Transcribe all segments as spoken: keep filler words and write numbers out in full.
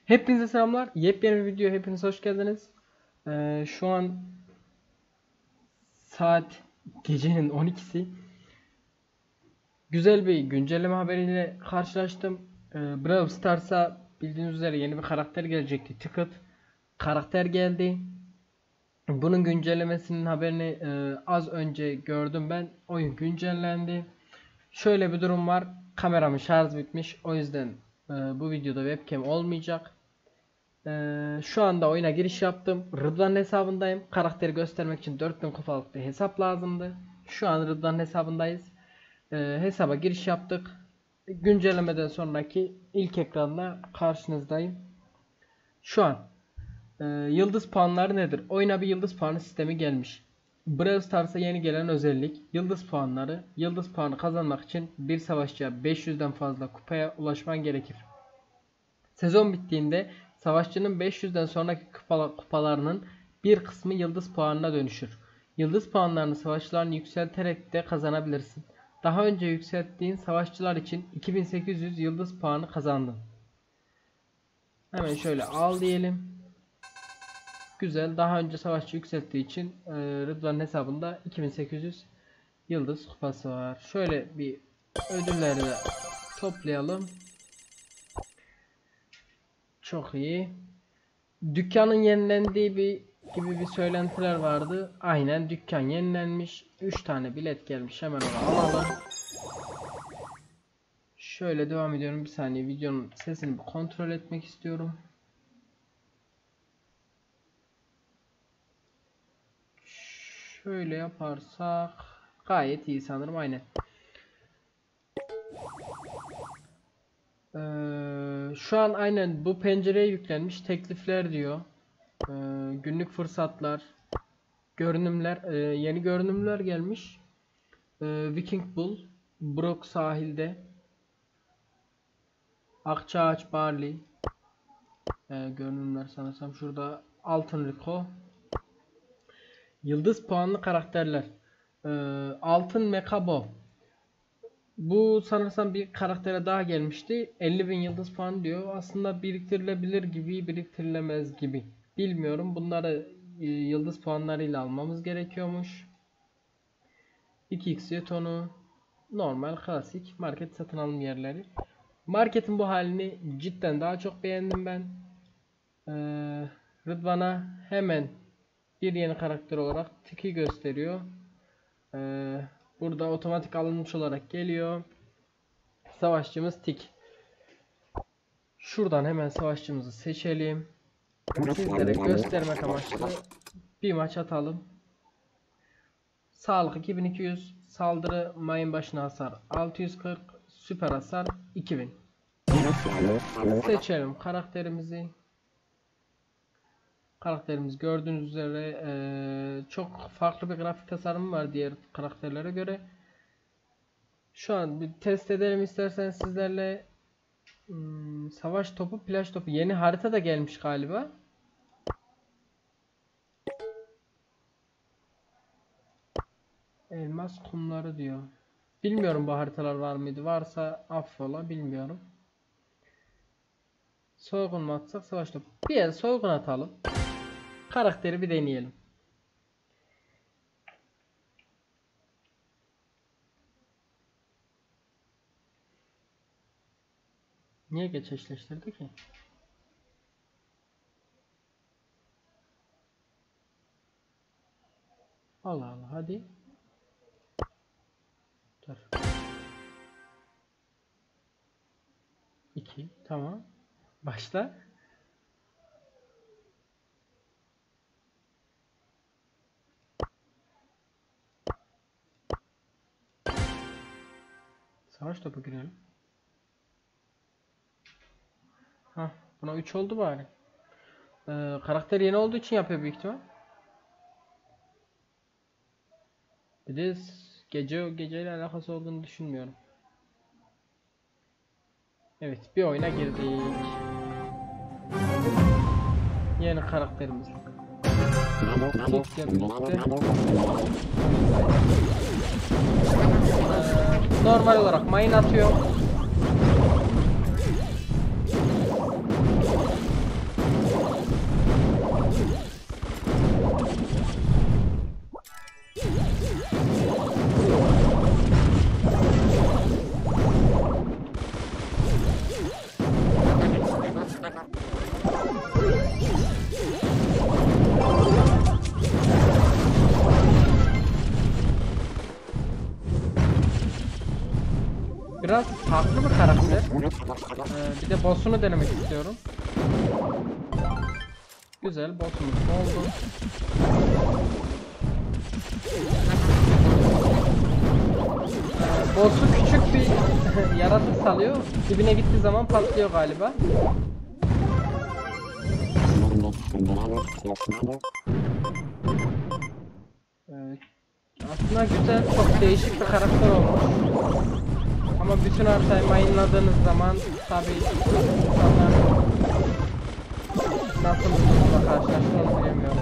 Hepinize selamlar. Yepyeni bir video. Hepiniz hoş geldiniz. Ee, şu an saat gecenin on ikisi. Güzel bir güncelleme haberiyle karşılaştım. Ee, Brawl Stars'a bildiğiniz üzere yeni bir karakter gelecekti. Ticket karakter geldi. Bunun güncellemesinin haberini e, az önce gördüm ben. Oyun güncellendi. Şöyle bir durum var. Kameramın şarj bitmiş. O yüzden e, bu videoda webcam olmayacak. Ee, şu anda oyuna giriş yaptım. Rıdvan'ın hesabındayım. Karakteri göstermek için dört bin kupalık bir hesap lazımdı. Şu an Rıdvan'ın hesabındayız. Ee, hesaba giriş yaptık. Güncellemeden sonraki ilk ekranla karşınızdayım. Şu an e, yıldız puanları nedir? Oyuna bir yıldız puanı sistemi gelmiş. Brawl Stars'a yeni gelen özellik yıldız puanları. Yıldız puanı kazanmak için bir savaşçıya beş yüzden fazla kupaya ulaşman gerekir. Sezon bittiğinde savaşçının beş yüzden sonraki kupalarının bir kısmı yıldız puanına dönüşür. Yıldız puanlarını savaşçılarını yükselterek de kazanabilirsin. Daha önce yükselttiğin savaşçılar için iki bin sekiz yüz yıldız puanı kazandın. Hemen şöyle al diyelim. Güzel. Daha önce savaşçı yükselttiği için e, Rıdvan'ın hesabında iki bin sekiz yüz yıldız kupası var. Şöyle bir ödülleri de toplayalım. Çok iyi. Dükkanın yenilendiği bir gibi bir söylentiler vardı. Aynen dükkan yenilenmiş. üç tane bilet gelmiş. Hemen onu alalım. Şöyle devam ediyorum. Bir saniye videonun sesini bir kontrol etmek istiyorum. Şöyle yaparsak gayet iyi sanırım. Aynen. Ee, şu an aynen bu pencereye yüklenmiş teklifler diyor. Ee, günlük fırsatlar, görünümler, e, yeni görünümler gelmiş. Ee, Viking Bull, Brook sahilde, Akçaağaç Barley, ee, görünümler sanırsam şurada Altın Rico, yıldız puanlı karakterler, ee, Altın Mekabo. Bu sanırsam bir karaktere daha gelmişti. elli bin yıldız puan diyor. Aslında biriktirilebilir gibi, biriktirilemez gibi. Bilmiyorum. Bunları e, yıldız puanlarıyla almamız gerekiyormuş. iki x jetonu. Normal, klasik market satın alım yerleri. Marketin bu halini cidden daha çok beğendim ben. Ee, Rıdvan'a hemen bir yeni karakter olarak Tiki gösteriyor. Ee, Burada otomatik alınmış olarak geliyor. Savaşçımız Tik. Şuradan hemen savaşçımızı seçelim. Sizlere göstermek amaçlı bir maç atalım. Sağlık iki bin iki yüz, saldırı mayın başına hasar altı yüz kırk, süper hasar iki bin. Seçelim karakterimizi. Karakterimiz gördüğünüz üzere e, çok farklı bir grafik tasarımı var diğer karakterlere göre. Şu an bir test edelim isterseniz sizlerle. Hmm, savaş topu, plaj topu. Yeni harita da gelmiş galiba. Elmas kumları diyor. Bilmiyorum bu haritalar var mıydı. Varsa affola, bilmiyorum. Soygun mu atsak, savaş topu. Bir el soygun atalım. Karakteri bir deneyelim. Niye geç eşleştirdi ki? Allah Allah, hadi. Dur. iki, tamam. Başla. Savaş topu girelim. Hah, buna üç oldu bari. Ee, karakter yeni olduğu için yapıyor büyük ihtimal. Bir de gece geceyle alakası olduğunu düşünmüyorum. Evet, bir oyuna girdik. Yeni karakterimiz. Ee, normal olarak mayın atıyor. farklı bir karakter. Ee, bir de boss'unu denemek istiyorum. Güzel, boss'umuz oldu. Ee, boss'u küçük bir yaratık salıyor. Dibine gittiği zaman patlıyor galiba. Evet. Aslında güzel, çok değişik bir karakter olmuş. Ama bütün haritayı mayınladığınız zaman tabi insanlar nasıl bir durumla karşılaştığını onu bilemiyorum.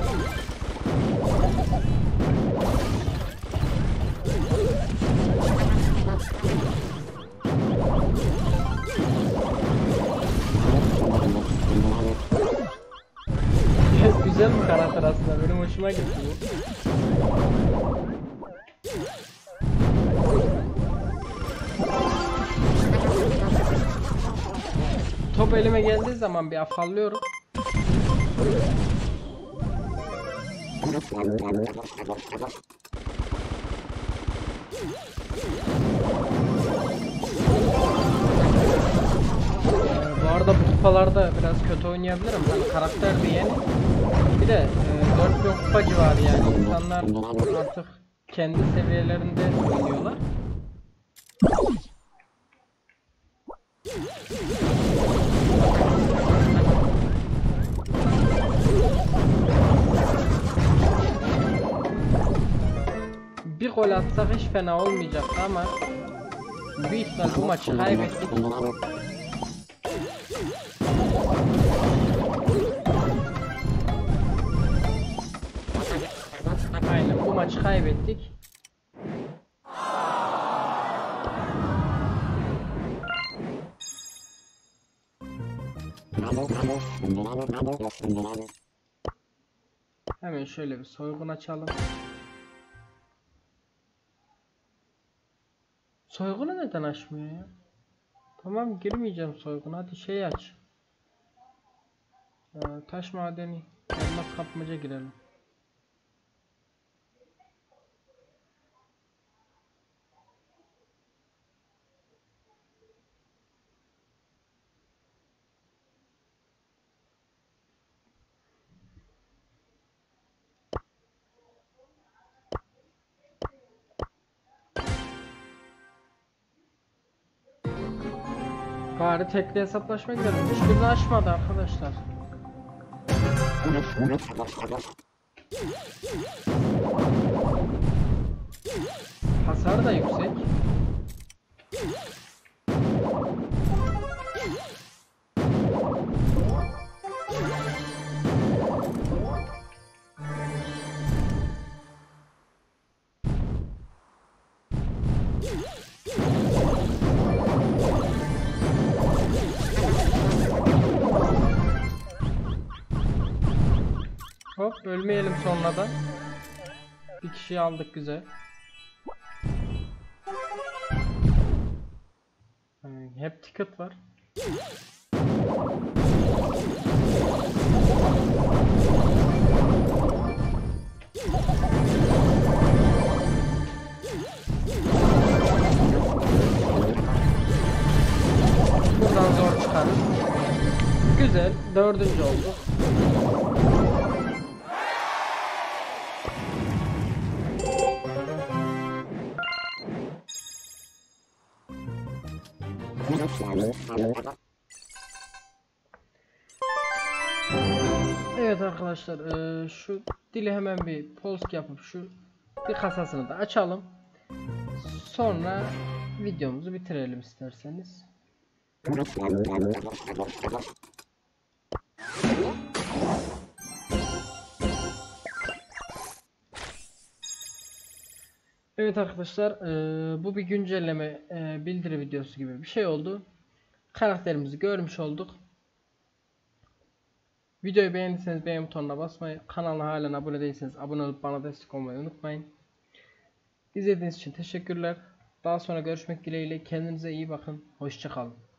Güzel bir karakter aslında, benim hoşuma gitti bu. Top elime geldiği zaman bir afallıyorum. Bu arada bu kupalarda biraz kötü oynayabilirim. Hani karakter de yeni. Bir de e, dört bin kupa civarı, yani insanlar artık kendi seviyelerinde oynuyorlar. Bir gol atsak hiç fena olmayacaktı ama büyük ihtimal bu maçı kaybettik. Aynen, bu maçı kaybettik. Hemen şöyle bir soygun açalım. Soygunu neden açmıyor ya? Tamam, girmeyeceğim soyguna. Hadi şey aç. Ee, taş madeni, elmas kapmaca girelim. Bari tekli hesaplaşma girelim. Hiçbirini açmadı arkadaşlar. Hasar da yüksek. Hop, ölmeyelim sonradan. Bir kişiyi aldık, güzel. Hep ticket var. Buradan zor çıkarız. Güzel, dördüncü olduk. Evet arkadaşlar, e, şu dili hemen bir post yapıp şu bir kasasını da açalım. Sonra videomuzu bitirelim isterseniz. Evet arkadaşlar, e, bu bir güncelleme e, bildiri videosu gibi bir şey oldu. Karakterimizi görmüş olduk. Videoyu beğendiyseniz beğen butonuna basmayı, kanala halen abone değilseniz abone olup bana destek olmayı unutmayın. İzlediğiniz için teşekkürler. Daha sonra görüşmek dileğiyle. Kendinize iyi bakın. Hoşça kalın.